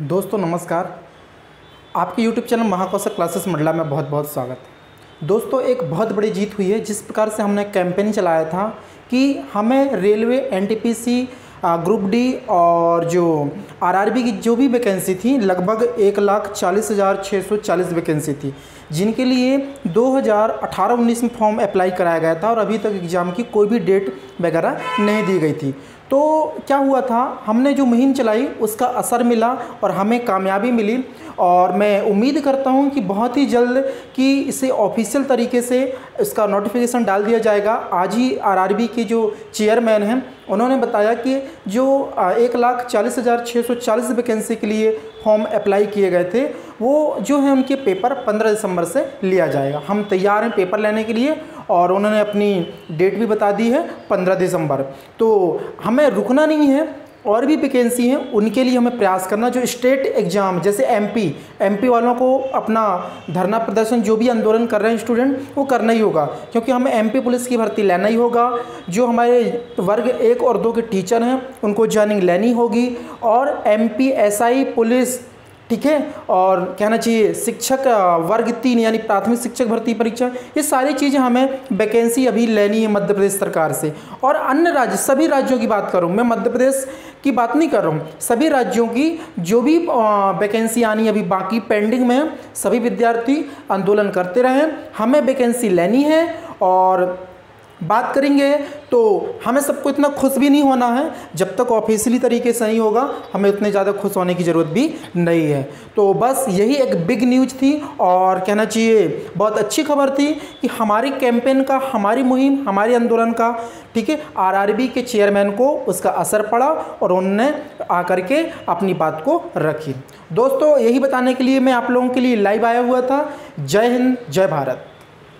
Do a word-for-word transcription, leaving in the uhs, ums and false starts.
दोस्तों नमस्कार। आपके YouTube channel Mahakaushal classes Mandla में बहुत बहुत स्वागत है। दोस्तों एक बहुत बड़ी जीत हुई है। जिस प्रकार से हमने कैंपेन चलाया था कि हमें रेलवे एनटीपीसी ग्रुप डी और जो आरआरबी की जो भी वैकेंसी थी लगभग एक लाख चालीस हज़ार छः सौ चालीस वैकेंसी थी, जिनके लिए दो हज़ार अठारह उन्नीस में फॉर्म अप्लाई कराया गया था और अभी तक एग्ज़ाम की कोई भी डेट वगैरह नहीं दी गई थी। तो क्या हुआ था, हमने जो मुहिम चलाई उसका असर मिला और हमें कामयाबी मिली और मैं उम्मीद करता हूं कि बहुत ही जल्द कि इसे ऑफिशियल तरीके से इसका नोटिफिकेशन डाल दिया जाएगा। आज ही आरआरबी के जो चेयरमैन हैं उन्होंने बताया कि जो एक लाख चालीस हज़ार छः सौ चालीस वैकेंसी के लिए फॉर्म अप्लाई किए गए थे वो जो है उनके पेपर पंद्रह दिसंबर से लिया जाएगा। हम तैयार हैं पेपर लेने के लिए और उन्होंने अपनी डेट भी बता दी है पंद्रह दिसंबर। तो हमें रुकना नहीं है, और भी वैकेंसी हैं उनके लिए हमें प्रयास करना। जो स्टेट एग्ज़ाम जैसे एमपी एमपी वालों को अपना धरना प्रदर्शन जो भी आंदोलन कर रहे हैं स्टूडेंट वो करना ही होगा, क्योंकि हमें एमपी पुलिस की भर्ती लेना ही होगा। जो हमारे वर्ग एक और दो के टीचर हैं उनको ज्वाइनिंग लेनी होगी और एमपी एसआई पुलिस, ठीक है, और कहना चाहिए शिक्षक वर्ग तीन यानी प्राथमिक शिक्षक भर्ती परीक्षा, ये सारी चीज़ें हमें वैकेंसी अभी लेनी है मध्य प्रदेश सरकार से। और अन्य राज्य सभी राज्यों की बात करूँ, मैं मध्य प्रदेश की बात नहीं कर रहा हूँ, सभी राज्यों की जो भी वैकेंसी आनी अभी बाकी पेंडिंग में है, सभी विद्यार्थी आंदोलन करते रहें। हमें वैकेंसी लेनी है और बात करेंगे तो हमें सबको इतना खुश भी नहीं होना है। जब तक ऑफिशियली तरीके से नहीं होगा हमें उतने ज़्यादा खुश होने की ज़रूरत भी नहीं है। तो बस यही एक बिग न्यूज़ थी और कहना चाहिए बहुत अच्छी खबर थी कि हमारी कैंपेन का, हमारी मुहिम, हमारे आंदोलन का, ठीक है, आरआरबी के चेयरमैन को उसका असर पड़ा और उन्होंने आकर के अपनी बात को रखी। दोस्तों यही बताने के लिए मैं आप लोगों के लिए लाइव आया हुआ था। जय हिंद, जय भारत।